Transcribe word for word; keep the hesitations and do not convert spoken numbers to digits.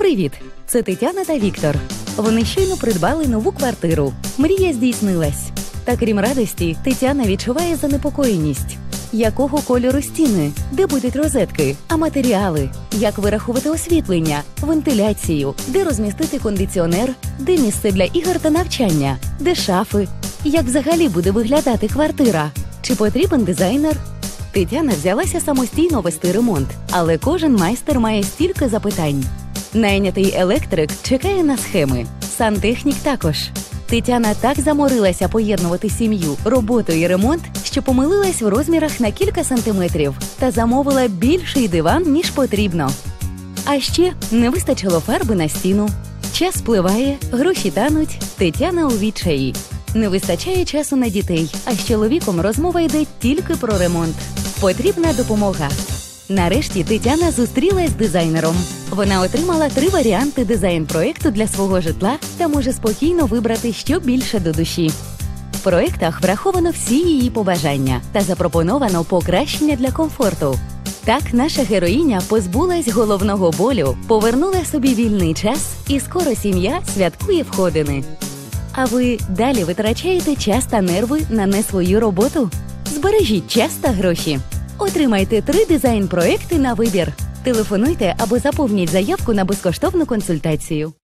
Привіт! Це Тетяна та Віктор. Вони щойно придбали нову квартиру. Мрія здійснилась. Та крім радості, Тетяна відчуває занепокоєність. Якого кольору стіни? Де будуть розетки? А матеріали? Як вирахувати освітлення, вентиляцію? Де розмістити кондиціонер? Де місце для ігор та навчання? Де шафи? Як взагалі буде виглядати квартира? Чи потрібен дизайнер? Тетяна взялася самостійно вести ремонт, але кожен майстер має стільки запитань. Найнятий електрик чекає на схеми, сантехнік також. Тетяна так заморилася поєднувати сім'ю, роботу і ремонт, що помилилась в розмірах на кілька сантиметрів та замовила більший диван, ніж потрібно. А ще не вистачило фарби на стіну. Час спливає, гроші тануть, Тетяна у відчаї. Не вистачає часу на дітей, а з чоловіком розмова йде тільки про ремонт. Потрібна допомога. Нарешті Тетяна зустрілась з дизайнером. Вона отримала три варіанти дизайн-проєкту для свого житла та може спокійно вибрати, що більше до душі. В проєктах враховано всі її побажання та запропоновано покращення для комфорту. Так наша героїня позбулась головного болю, повернула собі вільний час і скоро сім'я святкує входини. А ви далі витрачаєте час та нерви на не свою роботу? Збережіть час та гроші. Отримайте три дизайн-проекти на вибір. Телефонуйте або заповніть заявку на безкоштовну консультацію.